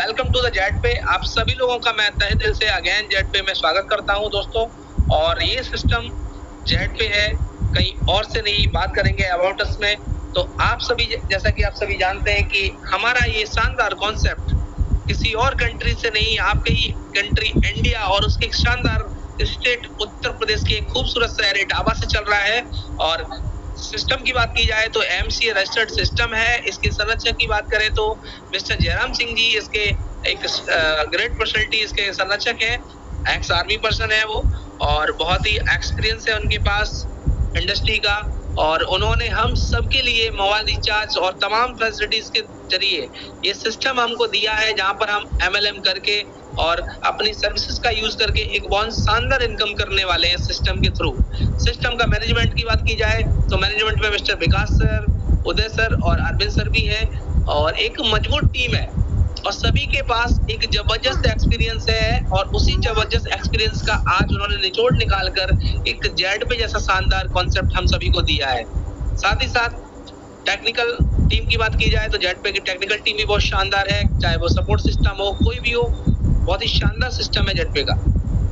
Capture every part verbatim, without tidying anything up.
Welcome to the jet पे। आप सभी लोगों का मैं तहे दिल से अगेन जेट पे में स्वागत करता हूं दोस्तों। और ये सिस्टम जेट पे है, कहीं और से नहीं। बात करेंगे अबाउट अस में। तो आप सभी, जैसा कि आप सभी जानते हैं कि हमारा ये शानदार कॉन्सेप्ट किसी और कंट्री से नहीं, आपके ही कंट्री इंडिया और उसके एक शानदार स्टेट उत्तर प्रदेश के खूबसूरत शहर इटावा से चल रहा है। और सिस्टम की बात की जाए तो एमसीए रजिस्टर्ड सिस्टम है। इसकी संरचना की बात करें तो मिस्टर जयराम सिंह जी इसके एक ग्रेट पर्सनैलिटी इसके संरक्षक है। एक्स आर्मी पर्सन है वो, और बहुत ही एक्सपीरियंस है उनके पास इंडस्ट्री का। और उन्होंने हम सबके लिए मोबाइल रिचार्ज और तमाम फैसिलिटीज के जरिए ये सिस्टम हमको दिया है, जहां पर हम एमएलएम करके और अपनी सर्विसेज का यूज करके एक बहुत शानदार इनकम करने वाले हैं सिस्टम के थ्रू। सिस्टम का मैनेजमेंट की बात की जाए तो मैनेजमेंट में mister Vikas sir, Uday sir और अरविंद सर भी है, और एक मजबूत टीम है। और सभी के पास एक जबरदस्त एक्सपीरियंस है, और उसी जबरदस्त एक्सपीरियंस का आज उन्होंने निचोड़ निकालकर एक जेड पे जैसा शानदार कॉन्सेप्ट हम सभी को दिया है। साथ ही साथ टेक्निकल टीम की बात की जाए तो जेड पे की टेक्निकल टीम भी बहुत शानदार है, चाहे वो सपोर्ट सिस्टम हो, कोई भी हो, बहुत ही शानदार सिस्टम है जेड पे का।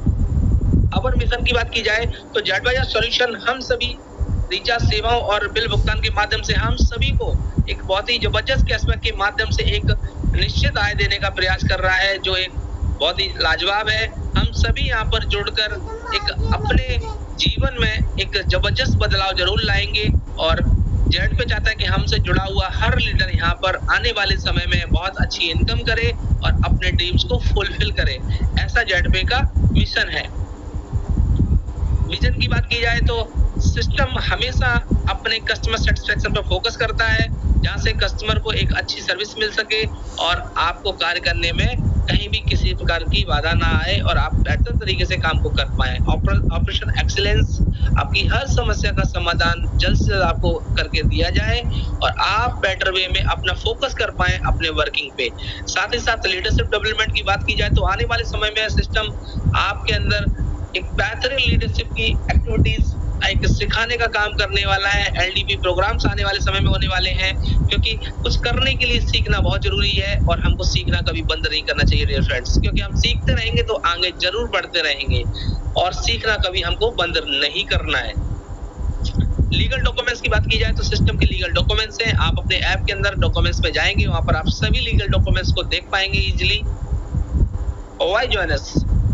अवर मिशन की बात की जाए तो जेड पे सॉल्यूशन हम सभी रिचार्ज सेवाओं और बिल भुगतान के माध्यम से हम सभी को एक बहुत ही जबरदस्त कैशबैक के माध्यम से एक निश्चित आय देने का प्रयास कर रहा है, जो एक बहुत ही लाजवाब है। हम सभी यहाँ पर जुड़कर एक अपने जीवन में एक जबरदस्त बदलाव जरूर लाएंगे, और जेड पे चाहता है कि हमसे जुड़ा हुआ हर लीडर यहाँ पर आने वाले समय में बहुत अच्छी इनकम करे और अपने ड्रीम्स को फुलफिल करे। ऐसा जेड पे का मिशन है। विजन की बात की जाए तो सिस्टम हमेशा अपने कस्टमर सेटिस्फेक्शन पर फोकस करता है, जहां से कस्टमर को एक अच्छी सर्विस मिल सके और आपको कार्य करने में कहीं भी किसी प्रकार की बाधा ना आए और आप बेहतर तरीके से काम को कर पाए। ऑपरेशन एक्सीलेंस, आपकी हर समस्या का समाधान जल्द से जल्द आपको करके दिया जाए और आप बेटर वे में अपना फोकस कर पाए अपने वर्किंग पे। साथ ही साथ लीडरशिप डेवलपमेंट की बात की जाए तो आने वाले समय में सिस्टम आपके अंदर एक बेहतरीन लीडरशिप की एक्टिविटीज एक सिखाने का काम करने वाला है। एलडीपी प्रोग्राम्स आने वाले समय में होने वाले हैं, क्योंकि कुछ करने के लिए सीखना बहुत जरूरी है और हमको सीखना कभी बंद नहीं करना चाहिए डियर फ्रेंड्स, क्योंकि हम सीखते रहेंगे तो आगे जरूर बढ़ते रहेंगे, और सीखना कभी हमको बंद नहीं करना है। लीगल डॉक्यूमेंट्स की बात की जाए तो सिस्टम के लीगल डॉक्यूमेंट्स हैं। आप अपने ऐप के अंदर डॉक्यूमेंट्स में जाएंगे, वहां पर आप सभी लीगल डॉक्यूमेंट्स को देख पाएंगे इजिली। Why join us?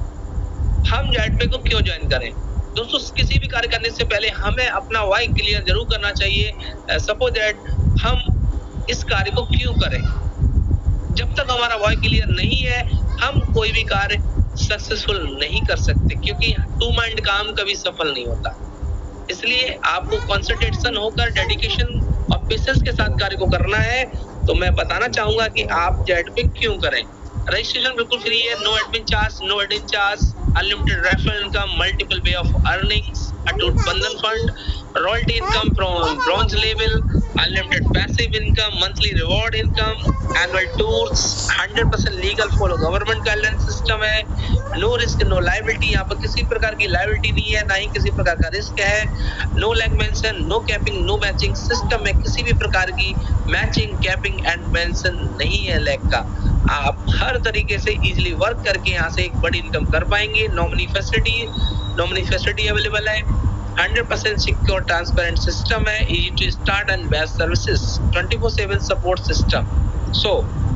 हम जेड पे को क्यों ज्वाइन करें? दोस्तों, किसी भी कार्य करने से पहले हमें अपना वाई क्लियर जरूर करना चाहिए। सपोज दैट हम इस कार्य को क्यों करें। जब तक हमारा वाई क्लियर नहीं है, हम कोई भी कार्य सक्सेसफुल नहीं कर सकते, क्योंकि टू माइंड काम कभी सफल नहीं होता। इसलिए आपको कंसंट्रेशन होकर डेडिकेशन और पेशेंस के साथ कार्य को करना है। तो मैं बताना चाहूंगा कि आप जेड पे क्यों करें। रजिस्ट्रेशन बिल्कुल फ्री है, no admin charge, no admin charge, unlimited referral income, multiple way of earnings, Atoot Bandhan fund, royalty income from bronze level, unlimited passive income, monthly reward income, annual tours, hundred percent legal follow government guidelines system है, no risk no liability, यहाँ पर किसी प्रकार की liability नहीं है, ना ही किसी प्रकार का रिस्क है, no lag mention, no capping, no matching, system में किसी भी प्रकार की मैचिंग, कैपिंग एंड मेंशन नहीं है लैग का। आप हर तरीके से इजीली वर्क करके यहाँ से एक बड़ी इनकम कर पाएंगे। Nominee facility nominee facility available है, hundred percent secure transparent system है, easy to start and best services, twenty four seven support system. So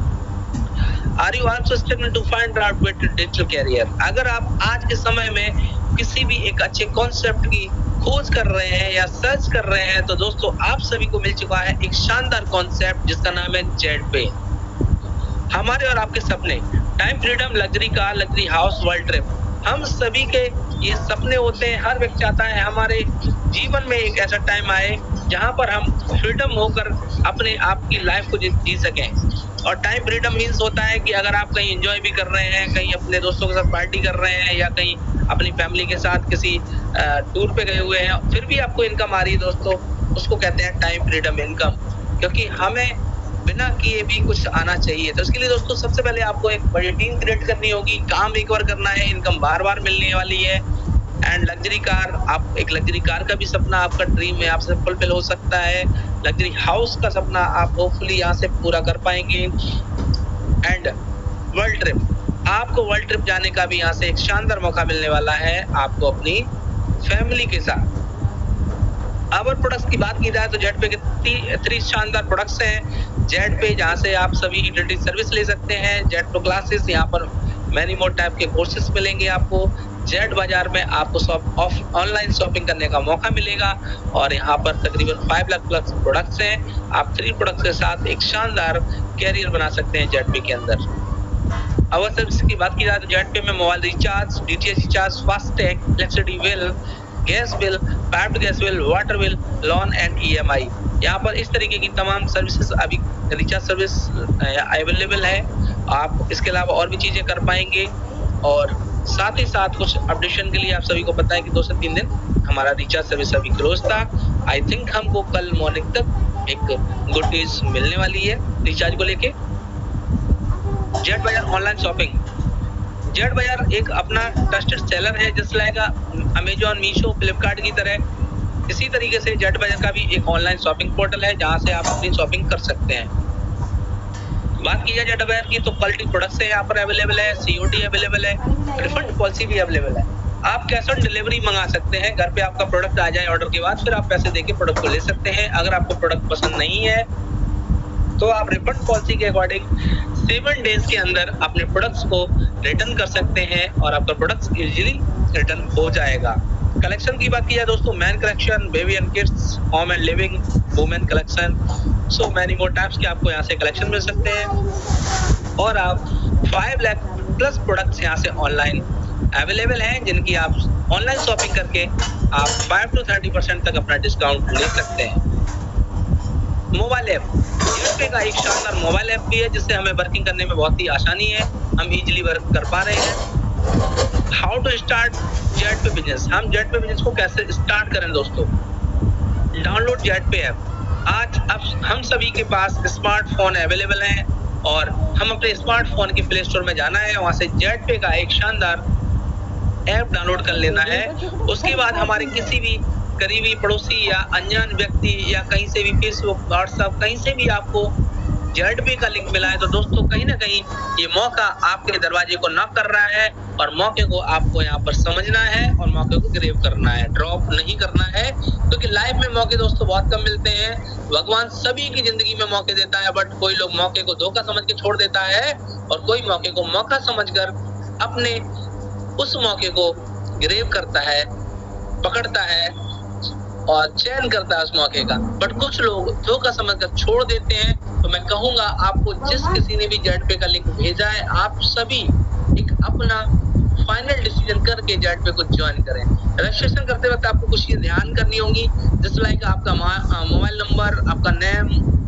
are you also struggling to find out way to digital career? अगर आप आज के समय में किसी भी एक अच्छे कॉन्सेप्ट की खोज कर रहे हैं या सर्च कर रहे हैं, तो दोस्तों आप सभी को मिल चुका है एक शानदार कॉन्सेप्ट जिसका नाम है जेड पे। हमारे और आपके सपने, time freedom, luxury car, luxury house, world trip, हम सभी के ये सपने होते हैं। हर व्यक्ति चाहता है हमारे जीवन में एक ऐसा टाइम आए जहां पर हम फ्रीडम होकर अपने आप की लाइफ को जी सकें। और टाइम फ्रीडम मीन्स होता है कि अगर आप कहीं एंजॉय भी कर रहे हैं, कहीं अपने दोस्तों के साथ पार्टी कर रहे हैं, या कहीं अपनी फैमिली के साथ किसी टूर पे गए हुए हैं, फिर भी आपको इनकम आ रही है दोस्तों, उसको कहते हैं टाइम फ्रीडम इनकम। क्योंकि हमें बिना किए भी कुछ आना चाहिए। तो इसके लिए दोस्तों सबसे पहले आपको एक बड़ी टीम क्रिएट करनी होगी, काम एक बार करना है, इनकम बार बार मिलने वाली है। एंड लग्जरी कार, आप एक लग्जरी कार का भी सपना आपका ड्रीम में आपसे फुलफिल हो सकता है। लग्जरी हाउस का सपना आप होपफुली यहाँ से पूरा कर पाएंगे। And world trip. आपको वर्ल्ड ट्रिप जाने का भी यहाँ से एक शानदार मौका मिलने वाला है आपको अपनी फैमिली के साथ। अवर प्रोडक्ट्स की बात की जाए तो जेट पे के थ्री शानदार प्रोडक्ट्स हैं जेट पे, जहाँ से आप सभी इंटरनेट सर्विस ले सकते हैं। जेट प्रो क्लासेस, यहाँ पर मैनी मोर टाइप के कोर्सेज मिलेंगे आपको। जेट बाजार में आपको शॉप ऑफ ऑनलाइन शॉपिंग करने का मौका मिलेगा और यहाँ पर तकरीबन फाइव लाख प्लस प्रोडक्ट्स हैं। आप थ्री प्रोडक्ट्स के साथ एक शानदार कैरियर बना सकते हैं जेट पे के अंदर। अवर सर्विस की बात की जाए तो जेट पे में mobile recharge, DTH recharge, FASTag, electricity bill, gas bill, piped gas bill, water bill, loan and EMI, यहाँ पर इस तरीके की तमाम सर्विसेज अभी रिचार्ज सर्विस अवेलेबल है। आप इसके अलावा और भी चीजें कर पाएंगे और साथ ही साथ कुछ अपडेशन के लिए आप सभी को पता है कि दो से तीन दिन हमारा रिचार्ज सर्विस अभी क्लोज था। आई थिंक हमको कल मॉर्निंग तक एक गुड न्यूज मिलने वाली है रिचार्ज को लेके। जेट बाजार ऑनलाइन शॉपिंग, जेट बाजार एक अपना ट्रस्टेड सेलर है, just like Amazon, Meesho, Flipkart की तरह। इसी तरीके से जेट बाजार का भी एक ऑनलाइन शॉपिंग पोर्टल है जहां से आप अपनी शॉपिंग कर सकते हैं। बात की जाए जेट बाजार की तो क्वालिटी प्रोडक्ट्स यहाँ पर अवेलेबल है, सीओडी अवेलेबल है, रिफंड पॉलिसी भी अवेलेबल है। आप कैश ऑन डिलीवरी मंगा सकते हैं, घर पे आपका प्रोडक्ट आ जाए ऑर्डर के बाद, फिर आप पैसे देके प्रोडक्ट को ले सकते हैं। अगर आपको प्रोडक्ट पसंद नहीं है तो आप रिफंड पॉलिसी के अकॉर्डिंग सेवन डेज के अंदर अपने प्रोडक्ट्स को रिटर्न कर सकते हैं और आपका प्रोडक्ट्स इजीली रिटर्न हो जाएगा। कलेक्शन की बात की जाए दोस्तों, man collection, baby and kids, home and living, women collection, so many more types के आपको यहाँ से कलेक्शन मिल सकते हैं और आप फाइव लाख प्लस प्रोडक्ट्स यहाँ से ऑनलाइन अवेलेबल हैं जिनकी आप ऑनलाइन शॉपिंग करके आप फाइव टू थर्टी परसेंट तक अपना डिस्काउंट ले सकते हैं। मोबाइल ऐप, जेट पे का एक शानदार मोबाइल ऐप भी है जिससे हमें वर्किंग करने में बहुत ही आसानी है, हम इजीली वर्क कर पा रहे हैं। How to start Jet Pay business, हम जेट पे बिजनेस को कैसे स्टार्ट करें दोस्तों। Download Jet Pay app. आज अब हम सभी के पास स्मार्टफोन अवेलेबल हैं और हम अपने स्मार्टफोन के प्ले स्टोर में जाना है, वहां से जेट पे का एक शानदार ऐप डाउनलोड कर लेना है। उसके बाद हमारे किसी भी करीबी पड़ोसी या अनजान व्यक्ति या कहीं से भी फेसबुक, व्हाट्सएप, कहीं से भी आपको जेट पे का लिंक मिला है तो दोस्तों कहीं ना कहीं ये मौका आपके दरवाजे को नॉक कर रहा है और मौके को आपको यहाँ पर समझना है और मौके को ग्रैब करना है, ड्रॉप नहीं करना है, क्योंकि तो लाइफ में मौके दोस्तों बहुत कम मिलते हैं। भगवान सभी की जिंदगी में मौके देता है, बट कोई लोग मौके को धोखा समझ के छोड़ देता है और कोई मौके को मौका समझकर अपने उस मौके को ग्रैब करता है, पकड़ता है और चयन करता है उस मौके का। बट कुछ लोग धोखा समझकर छोड़ देते हैं। तो मैं कहूंगा आपको जिस किसी ने भी जेट पे का लिंक भेजा है, आप सभी एक अपना फाइनल डिसीजन करके जेट पे को ज्वाइन करें। रजिस्ट्रेशन करते वक्त आपको कुछ चीजें ध्यान करनी होगी, जैसे लाइक आपका मोबाइल नंबर, आपका नेम,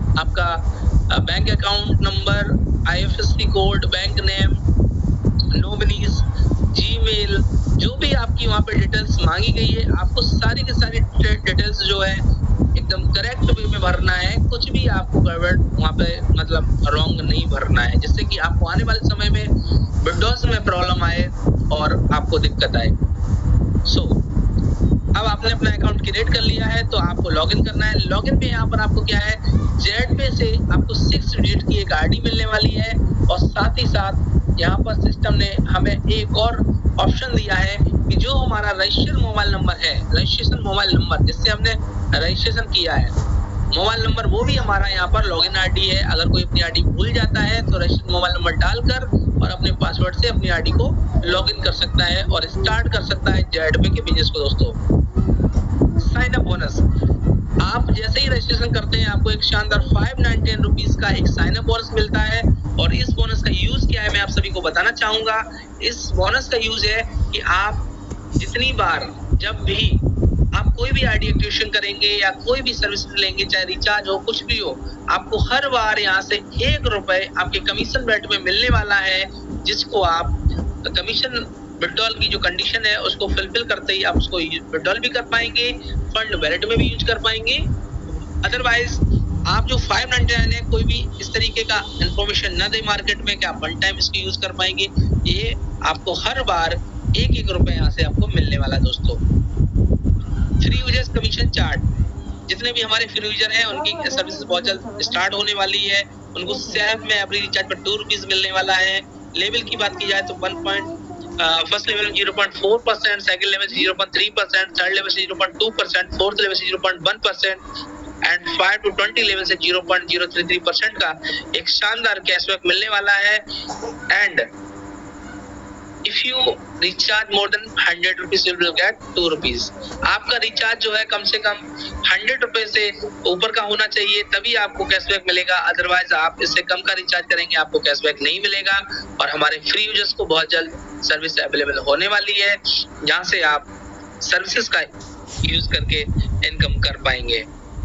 आपका bank account number, IFSC code, bank name, nominees, Gmail, जो भी आपकी वहाँ पे डिटेल्स मांगी गई है, आपको सारी की सारी डिटेल्स जो है एकदम करेक्ट वे में भरना है। कुछ भी आपको गड़बड़ वहाँ पे मतलब रॉन्ग नहीं भरना है, जिससे कि आपको आने वाले समय में विंडोज में प्रॉब्लम आए और आपको दिक्कत आए। सो so, अब आपने अपना अकाउंट क्रिएट कर लिया है तो आपको लॉगिन करना है। लॉगिन पे यहाँ पर आपको क्या है, जेट पे से आपको सिक्स डिजिट की एक आईडी मिलने वाली है और साथ ही साथ यहाँ पर सिस्टम ने हमें एक और ऑप्शन दिया है कि जो हमारा रजिस्टर्ड मोबाइल नंबर है, रजिस्ट्रेशन मोबाइल नंबर जिससे हमने रजिस्ट्रेशन किया है, मोबाइल नंबर वो भी हमारा यहाँ पर लॉगिन आईडी है। अगर कोई अपनी आईडी भूल जाता है तो रजिस्टर्ड मोबाइल नंबर डालकर और अपने पासवर्ड से अपनी आईडी को लॉगिन कर सकता है और स्टार्ट कर सकता है जेट पे के बिजनेस को। दोस्तों साइन अप बोनस, आप जैसे ही रजिस्ट्रेशन करते हैं आपको एक शानदार फाइव नाइनटी नाइन रुपीज का एक साइन अप बोनस मिलता है और इस बोनस का यूज क्या है मैं आप सभी को बताना चाहूंगा। इस बोनस का यूज है कि आप जितनी बार जब भी आप कोई भी आईडी एक्टिवेशन करेंगे या कोई भी सर्विस लेंगे, चाहे रिचार्ज हो कुछ भी हो, आपको हर बार यहाँ से एक रुपए आपके कमीशन रेट में मिलने वाला है, जिसको आप कमीशन विड्रॉल की जो कंडीशन है उसको फुलफिल करते ही आप उसको विड्रॉल भी कर पाएंगे, फंड वैलेट में भी यूज कर पाएंगे। अदरवाइज आप जो फाइव नाइनटी नाइन है कोई भी इस तरीके का इंफॉर्मेशन न दे मार्केट में कि आप वन टाइम इसको यूज कर पाएंगे, ये आपको हर बार एक एक रुपए यहाँ से आपको मिलने वाला है। दोस्तों फ्री यूजर्स कमीशन चार्ट, जितने भी हमारे फ्री यूजर हैं उनकी सर्विस बहुत जल्द स्टार्ट होने वाली है, उनको सेल्फ में एवरी रिचार्ज पर टू रुपीज मिलने वाला है लेवल की बात की जाए तो वन पॉइंट फर्स्ट लेवल में zero point four percent, second level से zero point three percent, third level से zero point two percent, fourth level से zero point one percent and five to twenty level से zero point zero three three percent का एक शानदार cashback मिलने वाला है। And if you recharge more than hundred rupees you will get two rupees. आपका recharge जो है कम से कम हंड्रेड रुपए से ऊपर का होना चाहिए, तभी आपको कैशबैक मिलेगा। अदरवाइज आप इससे कम का रिचार्ज करेंगे आपको कैशबैक नहीं मिलेगा। और हमारे फ्री यूजर्स को बहुत जल्द सर्विस अवेलेबल होने वाली है, जहां से आप सर्विसेज का यूज करके इनकम कर पाएंगे।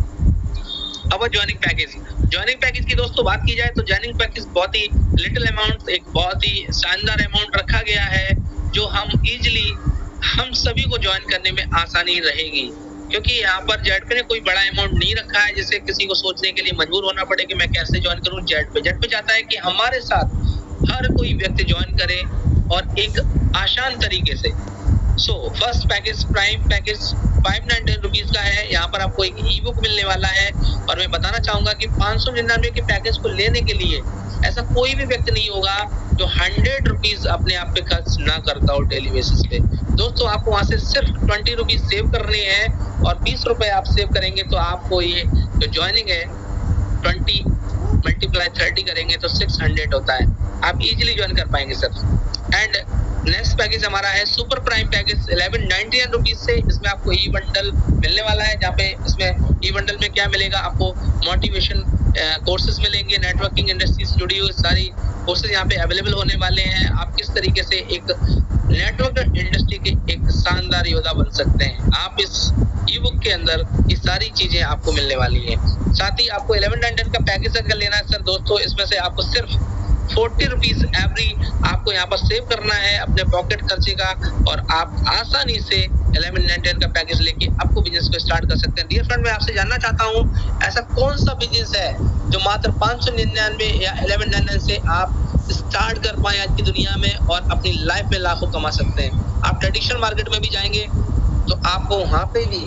अब ज्वाइनिंग पैकेज ज्वाइनिंग पैकेज की दोस्तों बात की जाए तो ज्वाइनिंग पैकेज बहुत ही लिटिल अमाउंट, एक बहुत ही शानदार अमाउंट रखा गया है, जो हम इजीली हम सभी को ज्वाइन करने में आसानी रहेगी। क्योंकि यहाँ पर जेड पे ने कोई बड़ा अमाउंट नहीं रखा है जिससे किसी को सोचने के लिए मजबूर होना पड़े कि मैं कैसे ज्वाइन करूँ। जेड पे जेड पे चाहता है कि हमारे साथ हर कोई व्यक्ति ज्वाइन करे और एक आसान तरीके से। So first package prime package five ninety rupees का है। यहाँ पर आपको एक ई बुक मिलने वाला है और मैं बताना चाहूंगा कि पाँच सौ निन्यानवे के पैकेज को लेने के लिए ऐसा कोई भी व्यक्ति नहीं होगा जो हंड्रेड रुपीज अपने आप पे खर्च ना करता हो डेली बेसिस पे। दोस्तों आपको वहां से सिर्फ ट्वेंटी रुपीज सेव करने हैं और बीस रुपए आप सेव करेंगे तो आपको ये जो ज्वाइनिंग है ट्वेंटी मल्टीप्लाई थर्टी करेंगे तो सिक्स हंड्रेड होता है। आप इजीली ज्वाइन कर पाएंगे सर। एंड नेक्स्ट पैकेज हमारा है super prime package eleven ninety nine rupees से। इसमें आपको ई बंडल मिलने वाला है, जहाँ पे इसमें ई बंडल में क्या मिलेगा, आपको मोटिवेशन कोर्सेज मिलेंगे, नेटवर्किंग इंडस्ट्री से जुड़ी हुई सारी कोर्सेज यहाँ पे अवेलेबल होने वाले हैं। आप किस तरीके से एक नेटवर्क इंडस्ट्री के एक शानदार योद्धा बन सकते हैं, आप इस ई बुक के अंदर ये सारी चीजें आपको मिलने वाली है। साथ ही आपको इलेवन नाइनटी नाइन का पैकेज अगर लेना है सर दोस्तों, इसमें से आपको सिर्फ फोर्टी रुपीज एवरी आपको यहाँ पर सेव करना है अपने पॉकेट खर्चे का, और आप आसानी से इलेवन नाइनटी नाइन का पैकेज लेके आपको बिजनेस को स्टार्ट कर सकते हैं। डियर फ्रेंड, मैं आपसे जानना चाहता हूँ ऐसा कौन सा बिजनेस है जो मात्र पाँच सौ निन्यानवे या इलेवन नाइनटी नाइन से आप स्टार्ट कर पाए आज की दुनिया में और अपनी लाइफ में लाखों कमा सकते हैं। आप ट्रेडिशनल मार्केट में भी जाएंगे तो आपको वहां पे भी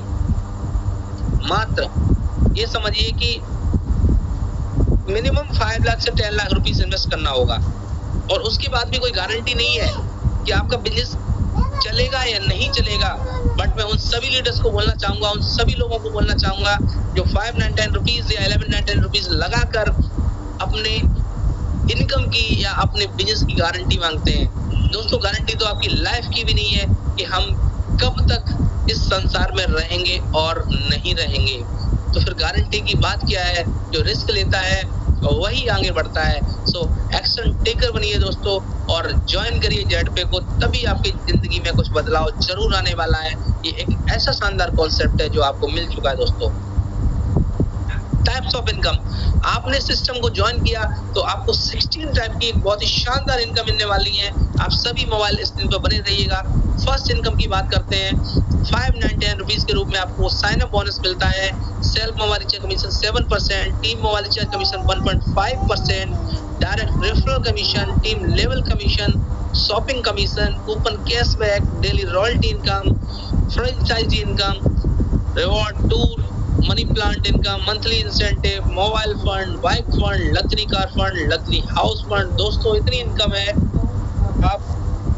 मात्र ये समझिए कि मिनिमम फाइव लाख से टेन लाख रुपीस इन्वेस्ट करना होगा, और उसके बाद भी कोई गारंटी नहीं है कि आपका बिजनेस चलेगा या नहीं चलेगा। बट मैं उन सभी लीडर्स को बोलना चाहूंगा, उन सभी लोगों को बोलना चाहूंगा जो फाइव नाइनटी नाइन रुपीज या इलेवन नाइनटी नाइन रुपीज लगाकर अपने इनकम की या अपने बिजनेस की गारंटी मांगते हैं। दोस्तों, गारंटी तो आपकी लाइफ की भी नहीं है कि हम कब तक इस संसार में रहेंगे और नहीं रहेंगे। तो फिर गारंटी की बात क्या है? जो रिस्क लेता है वही आगे बढ़ता है। सो एक्शन टेकर बनिए दोस्तों और ज्वाइन करिए जेड पे को, तभी आपकी जिंदगी में कुछ बदलाव जरूर आने वाला है। ये एक ऐसा शानदार कॉन्सेप्ट है जो आपको मिल चुका है दोस्तों। टाइप्स ऑफ इनकम, आपने सिस्टम को ज्वाइन किया तो आपको सोलह टाइप की एक बहुत ही शानदार इनकम मिलने वाली है। आप सभी मोबाइल स्क्रीन पर बने रहिएगा। फर्स्ट इनकम की बात करते हैं, फाइव नाइनटी नाइन रुपीज के रूप में आपको साइन अप बोनस मिलता है। Self mobile recharge commission seven percent, team mobile recharge commission one point five percent, direct referral commission, team level commission, shopping commission, coupon cashback, daily royalty income, franchisee income, reward tour, money plant income, monthly incentive, mobile fund, bike fund, luxury car fund, luxury house fund. दोस्तों, इतनी income है आप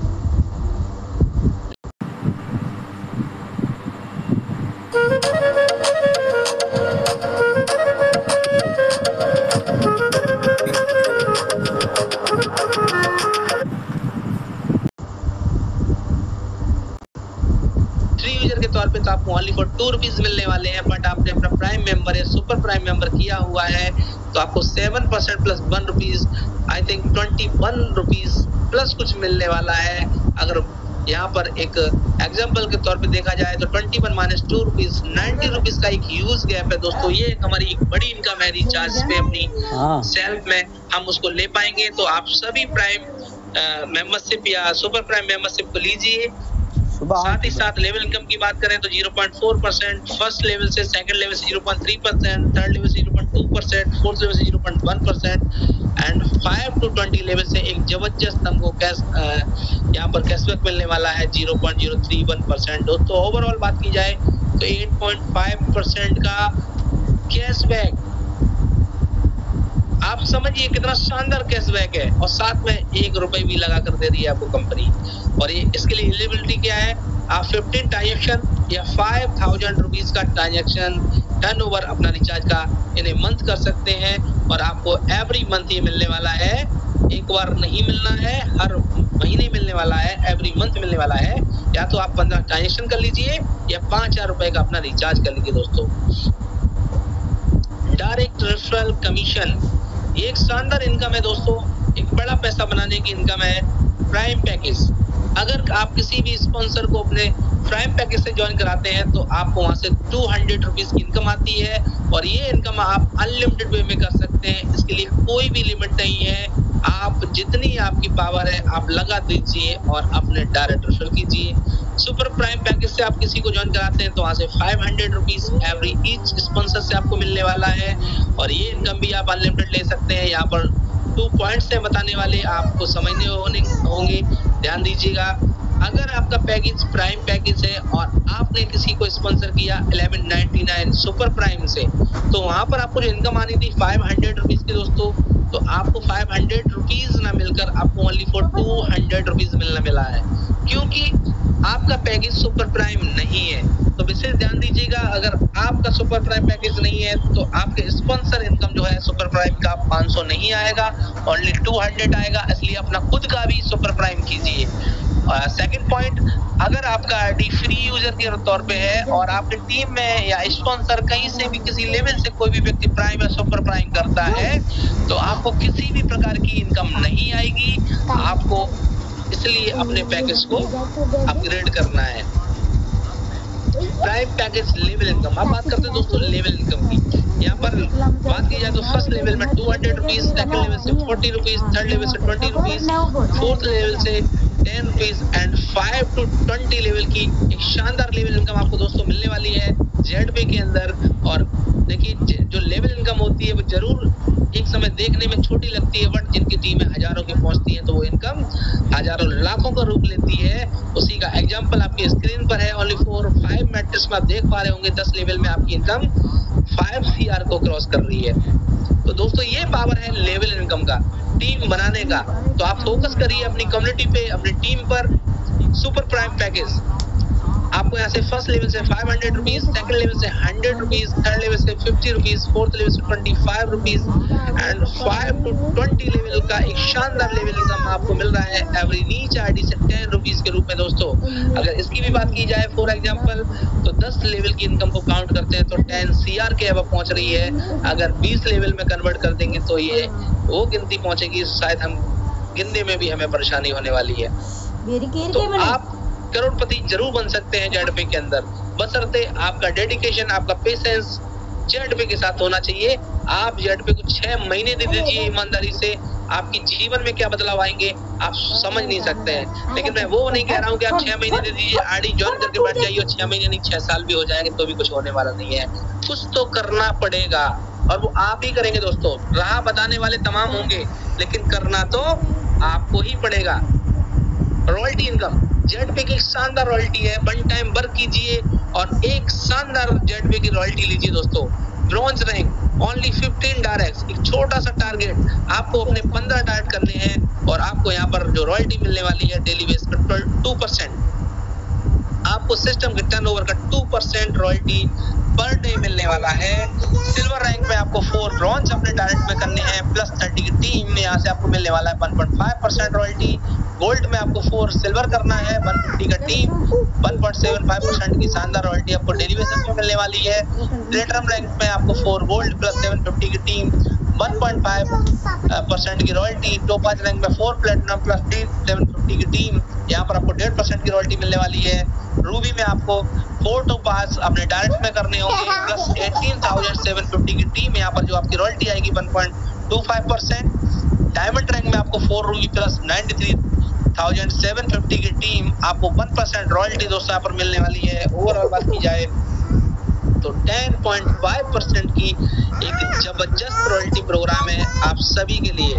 तौर पे तो आपको only for to rupees मिलने वाले हैं। बट आपने अपना प्राइम मेंबर या सुपर प्राइम मेंबर किया हुआ है तो आपको seven percent plus one rupees, I think twenty one rupees plus कुछ मिलने वाला है। अगर यहाँ पर एक एग्जांपल के तौर पे देखा जाए तो twenty one minus two rupees ninety rupees का एक ह्यूज गैप है दोस्तों। ये एक हमारी एक बड़ी इनकम है रिचार्ज पे अपनी सेल्फ में, हम उसको ले पाएंगे। तो आप सभी प्राइम मेंबरशिप या सुपर प्राइम मेंबरशिप को लीजिए। साथ ही साथ लेवल इनकम की बात करें तो zero point four percent first level से, सेकंड लेवल से zero point three percent, third level से zero point two percent, fourth level से zero point one percent and five to twenty level से एक जबरदस्त हमको कैश यहाँ पर कैशबैक मिलने वाला है zero point zero three one percent. दोस्तों, ओवरऑल बात की जाए तो एट पॉइंट फाइव परसेंट का कैशबैक आप समझिए कितना शानदार कैशबैक है, और साथ में एक रुपए भी लगा कर दे रही है आपको कंपनी। और ये इसके लिए एलिजिबिलिटी क्या है, आप फिफ्टीन ट्रांजेक्शन या फाइव थाउजेंड रुपीज का ट्रांजेक्शन टर्नओवर अपना रिचार्ज का इन्हें मंथ कर सकते हैं, और आपको एवरी मंथ ये मिलने वाला है, एक बार नहीं मिलना है, हर महीने मिलने वाला है, एवरी मंथ मिलने वाला है। या तो आप पंद्रह ट्रांजेक्शन कर लीजिए या पांच हजार रुपए का अपना रिचार्ज कर लीजिए दोस्तों। डायरेक्ट रेफरल कमीशन, ये एक शानदार इनकम है दोस्तों, एक बड़ा पैसा बनाने की इनकम है। प्राइम पैकेज, अगर आप किसी भी स्पॉन्सर को अपने प्राइम पैकेज से ज्वाइन कराते हैं तो आपको वहां से टू हंड्रेड रुपीज की इनकम आती है, और ये इनकम आप अनलिमिटेड वे में कर सकते हैं। इसके लिए कोई भी लिमिट नहीं है, आप जितनी आपकी पावर है आप लगा दीजिए और अपने डायरेक्ट रेफर कीजिए। सुपर प्राइम पैकेज से आप किसी को ज्वाइन कराते हैं तो वहां से five hundred rupees every each sponsor से आपको मिलने वाला है, और ये इनकम भी आप अनलिमिटेड ले सकते हैं। यहाँ पर टू पॉइंट्स है बताने वाले, आपको समझने होंगे, ध्यान दीजिएगा। अगर आपका पैकेज प्राइम पैकेज है और आपने किसी को स्पॉन्सर किया eleven ninety nine super prime से, तो वहां पर आपको जो इनकम आनी थी फाइव हंड्रेड रुपीज की दोस्तों, तो आपको फाइव हंड्रेड रुपीज ना मिलकर आपको only for two hundred rupees मिलने मिला है, क्योंकि आपका पैकेज सुपर प्राइम नहीं है। तो विशेष ध्यान दीजिएगा, अगर आपका सुपर प्राइम पैकेज नहीं है तो आपके स्पॉन्सर इनकम जो है सुपर प्राइम का पाँच सौ नहीं आएगा, ओनली टू हंड्रेड आएगा। इसलिए अपना खुद का भी सुपर प्राइम कीजिए। सेकंड पॉइंट, अगर आपका आईडी फ्री यूजर के तौर पे है और आपकी टीम में या स्पॉन्सर कहीं से भी किसी लेवल से कोई भी व्यक्ति प्राइम या सुपर प्राइम करता है तो आपको किसी भी प्रकार की इनकम नहीं आएगी, आपको इसलिए अपने पैकेज को अपग्रेड करना है। प्राइम पैकेज लेवल इनकम, आप बात करते हैं दोस्तों लेवल इनकम की। यहाँ पर बात की जाए तो फर्स्ट लेवल में two hundred rupees, second level से फोर्टी रुपीज, थर्ड लेवल से ट्वेंटी रुपीज, फोर्थ लेवल से ten rupees and five to twenty level की एक शानदार लेवल इनकम आपको दोस्तों मिलने वाली है जेड पे के अंदर। और देखिए जो लेवल इनकम होती है वो जरूर एक समय देखने में छोटी लगती है, बट जिनकी टीमें हजारों की पहुंचती हैं तो वो इनकम हजारों लाखों का रूप लेती है। उसी का एग्जांपल आपकी स्क्रीन पर है। ओनली फोर फाइव मैट्रिक्स में आप देख पा रहे होंगे दस लेवल में आपकी इनकम फाइव सीआर को क्रॉस कर रही है। तो दोस्तों ये पावर है लेवल इनकम का, टीम बनाने का। तो आप फोकस करिए अपनी कम्युनिटी पे, अपनी टीम पर। सुपर प्राइम पैकेज आपको यहाँ से फर्स्ट लेवल से five hundred rupees, second level से हंड्रेड रुपीज, थर्ड लेवल से फिफ्टी रुपीज, फोर्थ लेवल से twenty five rupees and five to twenty level का एक शानदार लेवल इनकम आपको मिल रहा है एवरी नीच आईडी से टेन रुपीज के रूप में दोस्तों। अगर इसकी भी बात की जाए फॉर एग्जांपल तो दस लेवल की इनकम को काउंट करते हैं तो टेन सीआर के अब पहुंच रही है। अगर बीस लेवल में कन्वर्ट कर देंगे तो ये वो गिनती पहुंचेगी, शायद हम गिनने में भी हमें परेशानी होने वाली है। तो आप करोड़पति जरूर बन सकते हैं जेडपे के अंदर, बशर्ते आपका डेडिकेशन, आपका पेशेंस जेडपे के साथ होना चाहिए। आप जेडपे को छह महीने दे दीजिए ईमानदारी से, आपकी जीवन में क्या बदलाव आएंगे आप समझ नहीं सकते हैं। लेकिन मैं वो नहीं कह रहा हूँ कि आप छह महीने दे दीजिए, आईडी ज्वाइन करके बैठ जाइए, छह महीने नहीं छह साल भी हो जाएंगे तो भी कुछ होने वाला नहीं है। कुछ तो करना पड़ेगा और वो आप ही करेंगे दोस्तों। राह बताने वाले तमाम होंगे लेकिन करना तो आपको ही पड़ेगा। रॉयल्टी इनकम, जेडपे की शानदार रॉयल्टी है। वन टाइम वर्क कीजिए और एक शानदार जेडपे की रॉयल्टी लीजिए दोस्तों। Bronze rank only fifteen direct, एक छोटा सा टारगेट, आपको अपने पंद्रह टारगेट करने हैं और आपको यहाँ पर जो रॉयल्टी मिलने वाली है डेली बेस पर टू परसेंट, आपको सिस्टम के टर्नओवर का two percent royalty per day मिलने वाला है। सिल्वर रैंक में आपको फोर ब्रॉन्ज अपने डायरेक्ट में करने हैं, प्लस थर्टी की टीम में यहाँ से आपको मिलने वाला है one point five percent royalty. Gold में आपको फोर सिल्वर करना है, वन फिफ्टी का team, one point seven five percent की शानदार रॉयल्टी आपको डेली बेसिस में मिलने वाली है। प्लेटिनम रैंक में आपको four gold plus seven fifty की team, one point five percent की रॉयल्टी। टोपाज रैंक में four platinum plus seven fifty की टीम, यहाँ पर आपको डेढ़ परसेंट की रॉयल्टी मिलने वाली है। रूबी में आपको फोर टू पास अपने डायरेक्ट में करने होंगे, plus eighteen thousand seven fifty की टीम, यहाँ पर जो आपकी रॉयल्टी आएगी one point two five percent. Diamond rank में आपको four ruby plus ninety three thousand seven fifty की टीम, आपको वन परसेंट रॉयल्टी दोस्तों यहाँ पर मिलने वाली है। ओवरऑल बात की जाए तो टेन पॉइंट फाइव परसेंट की एक जबरदस्त रॉयल्टी प्रोग्राम है आप सभी के लिए।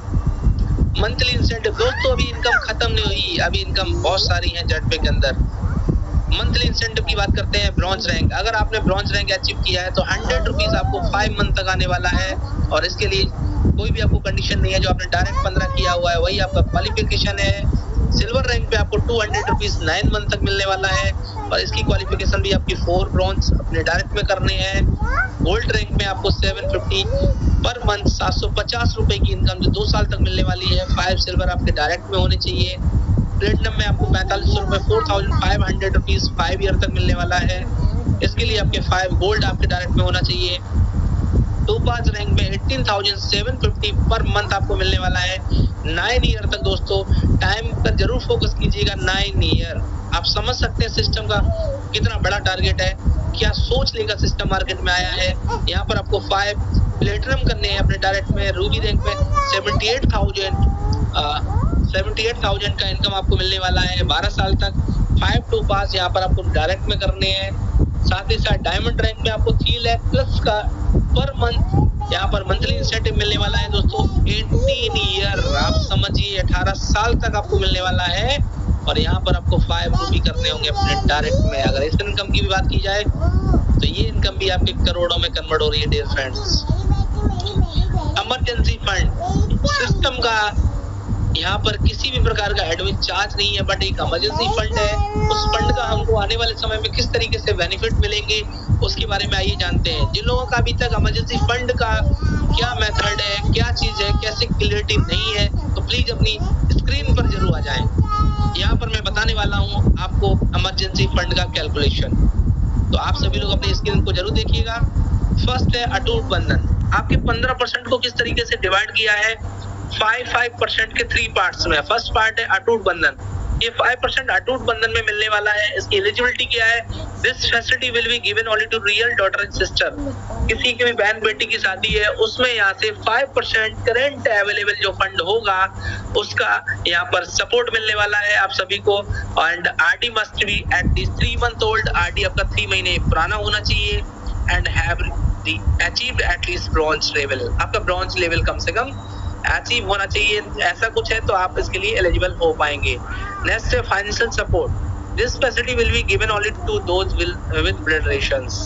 मंथली इंसेंटिव दोस्तों, अभी इनकम खत्म नहीं हुई, अभी इनकम बहुत सारी है जेडपे के अंदर। मंथली इंसेंटिव की बात करते हैं। ब्रॉन्ज रैंक, अगर आपने ब्रॉन्ज रैंक अचीव किया है तो हंड्रेड रुपीज आपको फाइव मंथ तक आने वाला है और इसके लिए कोई भी आपको कंडीशन नहीं है, जो आपने डायरेक्ट पंद्रह किया हुआ है वही आपका क्वालिफिकेशन है। सिल्वर रैंक पे आपको two hundred rupees nine month तक मिलने वाला है और इसकी क्वालिफिकेशन भी आपकी फोर ब्रॉन्ज अपने डायरेक्ट में करने हैं। गोल्ड रैंक में आपको सेवन फिफ्टी पर मंथ सात सौ पचास रुपए की इनकम जो दो साल तक मिलने वाली है। फाइव सिल्वर आपके डायरेक्ट में होने चाहिए। प्लेटिनम में आपको पैंतालीस सौ रुपए four thousand five hundred rupees five year तक मिलने वाला है। इसके लिए आपके फाइव गोल्ड आपके डायरेक्ट में होना चाहिए। टोपाज रैंक में eighteen thousand seven fifty per month आपको मिलने वाला है नाइन ईयर तक। दोस्तों टाइम पर जरूर फोकस कीजिएगा, नाइन ईयर। आप समझ सकते हैं सिस्टम का कितना बड़ा टारगेट है, क्या सोच लेकर सिस्टम मार्केट में आया है। यहाँ पर आपको फाइव प्लेटिनम करने हैं अपने डायरेक्ट में। रूबी रैंक में seventy eight thousand seventy eight thousand का इनकम आपको मिलने वाला है बारह साल तक। फाइव टोपाज यहाँ पर आपको डायरेक्ट में करने हैं। साथ ही साथ डायमंड रैंक में आपको थ्री लाख प्लस का पर मंथ यहाँ पर मंथली इंसेंटिव मिलने वाला है। दोस्तों एटीन ईयर, आप समझिए अठारह साल तक आपको मिलने वाला है और यहाँ पर आपको फाइव रूपी करने होंगे अपने डायरेक्ट में। अगर इस इनकम की भी बात की जाए तो ये इनकम भी आपके करोड़ों में कन्वर्ट हो रही है dear friends. Emergency fund system का यहाँ पर किसी भी प्रकार का एडमिन चार्ज नहीं है, बट एक इमरजेंसी फंड है। उस फंड का हमको आने वाले समय में किस तरीके से बेनिफिट मिलेंगे उसके बारे में आइए जानते हैं। जिन लोगों का अभी तक इमरजेंसी फंड का क्या मेथड है, क्या चीज है, कैसे क्लियरिटी नहीं है, तो प्लीज अपनी स्क्रीन पर जरूर आ जाएं। यहाँ पर मैं बताने वाला हूँ आपको इमरजेंसी फंड का कैलकुलेशन, तो आप सभी लोग अपनी स्क्रीन को जरूर देखिएगा। फर्स्ट है अटूट बंधन। आपके पंद्रह परसेंट को किस तरीके से डिवाइड किया है, फाइव फाइव परसेंट के थ्री पार्ट्स में। फर्स्ट पार्ट है अटूट बंधन। ये फाइव परसेंट अटूट बंधन में मिलने वाला है। इसकी एलिजिबिलिटी क्या है, this facility will be given only to real daughter and sister. किसी की भी बहन बेटी की शादी है उसमें यहाँ से फाइव परसेंट करेंट अवेलेबल जो फंड होगा उसका यहाँ पर सपोर्ट मिलने वाला है आप सभी को। And RD must be at the three month old. RD आपका थ्री महीने पुराना होना चाहिए and have achieved at least bronze level. आपका ब्रॉन्ज लेवल कम से कम अचीव होना चाहिए, ऐसा कुछ है तो आप इसके लिए एलिजिबल हो पाएंगे। नेक्स्ट है financial support. This facility will be given only to those with blood relations.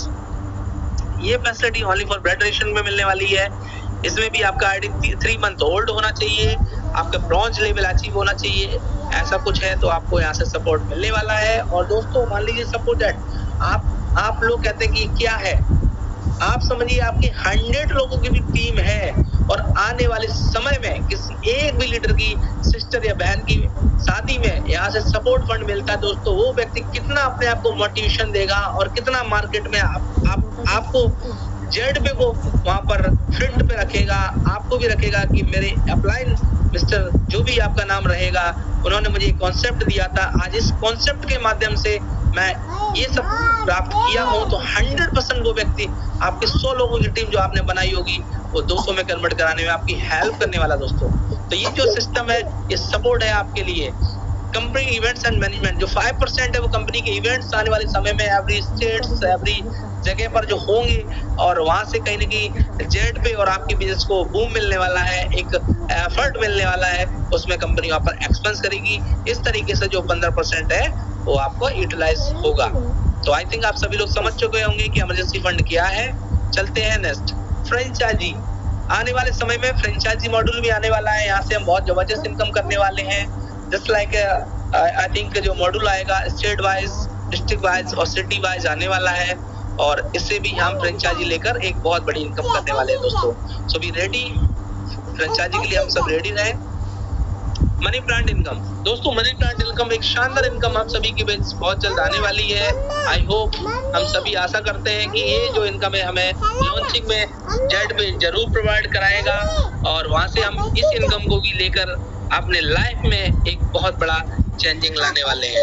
ये facility only for blood relation में मिलने वाली है। इसमें भी आपका आईडी थ्री मंथ ओल्ड होना चाहिए, आपका ब्रॉन्ज लेवल अचीव होना चाहिए, ऐसा कुछ है तो आपको यहाँ से सपोर्ट मिलने वाला है। और दोस्तों मान लीजिए सपोर्ट दैट आप आप लोग कहते हैं कि क्या है, आप समझिए आपकी हंड्रेड लोगों की भी टीम है और आने वाले समय में किसी एक भी लीडर की सिस्टर या बहन की शादी में यहाँ से सपोर्ट फंड मिलता है। दोस्तों वो व्यक्ति कितना अपने आप को मोटिवेशन देगा और कितना मार्केट में आप, आप आपको जेड पे को वहां पर फ्रंट पे रखेगा, आपको भी रखेगा कि मेरे अपलाइन मिस्टर जो भी आपका नाम रहेगा उन्होंने मुझे कॉन्सेप्ट दिया था, आज इस कॉन्सेप्ट के माध्यम से मैं ये सब प्राप्त किया हूँ। तो हंड्रेड परसेंट वो व्यक्ति आपके सौ लोगों की टीम जो आपने बनाई होगी वो दो सौ में कन्वर्ट कराने में आपकी हेल्प करने वाला। दोस्तों तो ये जो सिस्टम है ये सपोर्ट है आपके लिए। कंपनी इवेंट्स एंड मैनेजमेंट जो फाइव परसेंट है वो कंपनी के इवेंट्स आने वाले समय में एवरी स्टेट्स एवरी जगह पर जो होंगे और वहां से कहीं ना कहीं जेड पे और आपकी बिजनेस को बूम मिलने वाला है, एक एफर्ट मिलने वाला है, उसमें कंपनी वहां पर एक्सपेंस करेगी। इस तरीके से जो पंद्रह परसेंट है वो आपको यूटिलाइज होगा। तो आई थिंक आप सभी लोग समझ चुके होंगे कि इमरजेंसी फंड क्या है। चलते हैं नेक्स्ट, फ्रेंचाइजी। आने वाले समय में फ्रेंचाइजी मॉड्यूल भी आने वाला है, यहाँ से हम बहुत जबरदस्त इनकम करने वाले हैं। जस्ट लाइक आई थिंक जो मॉड्यूल आएगा स्टेट वाइज, डिस्ट्रिक्ट वाइज और सिटी वाइज आने वाला है और इससे भी हम फ्रेंचाइजी लेकर एक बहुत बड़ी इनकम करने वाले हैं। दोस्तों सो बी रेडी, फ्रेंचाइजी के लिए हम सब रेडी रहें। मनी प्लांट इनकम, दोस्तों मनी प्लांट इनकम एक शानदार इनकम आप सभी की बेस बहुत जल्द आने वाली है। आई होप हम सभी आशा करते हैं कि ये जो इनकम है हमें लॉन्चिंग में जेड पे जरूर प्रोवाइड कराएगा और वहां से हम इस इनकम को भी लेकर अपने लाइफ में एक बहुत बड़ा चेंजिंग लाने वाले हैं।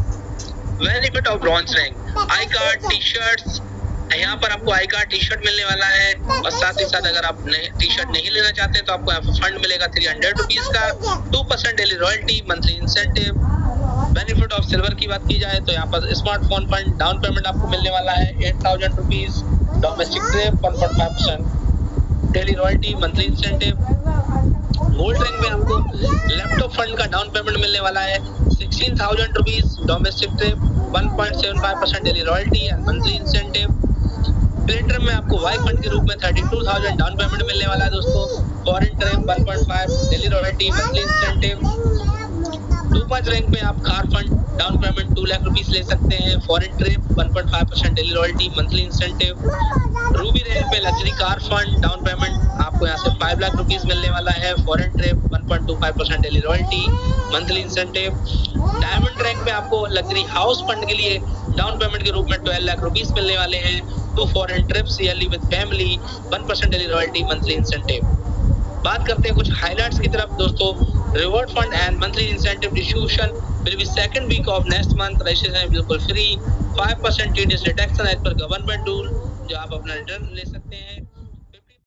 Benefit of bronze rank, I card, T shirts, यहाँ पर आपको आई कार्ड टी शर्ट मिलने वाला है और साथ ही साथ अगर आप टी शर्ट नहीं लेना चाहते तो आपको फंड मिलेगा थ्री हंड्रेड रुपीज का, two percent daily royalty, monthly incentive. Benefit of silver की बात की जाए तो यहाँ पर स्मार्टफोन फंड, डाउन पेमेंट आपको मिलने वाला है eight thousand rupees, domestic trip one point five percent daily royalty, monthly incentive. Gold rank में आपको लैपटॉप फंड का डाउन पेमेंट मिलने वाला है sixteen thousand rupees, domestic trip one point seven five percent daily royalty and monthly incentive. Platinum में आपको वाई fund के रूप में thirty two thousand down payment मिलने वाला है दोस्तों। Foreign trip one point five daily royalty monthly incentive. To पांच रैंक में आप car fund down payment two lakh rupees ले सकते हैं। Foreign trip one point five percent daily royalty monthly incentive. Ruby rank में luxury car fund down payment आपको यहाँ से फाइव लाख रुपीस मिलने वाला है। Foreign trip one point two five percent daily royalty monthly incentive. Diamond rank में आपको luxury house fund के लिए डाउन पेमेंट के रूप में ट्वेल्व लाख रुपीस मिलने वाले हैं। Two foreign trips yearly with family one percent daily royalty monthly incentive. बात करते हैं कुछ हाइलाइट्स की तरफ दोस्तों। Reward fund and monthly incentive distribution will be second week of next month. Registration है बिल्कुल free. Five percent TDS deduction as per government rule, जो आप अपना रिटर्न ले सकते हैं।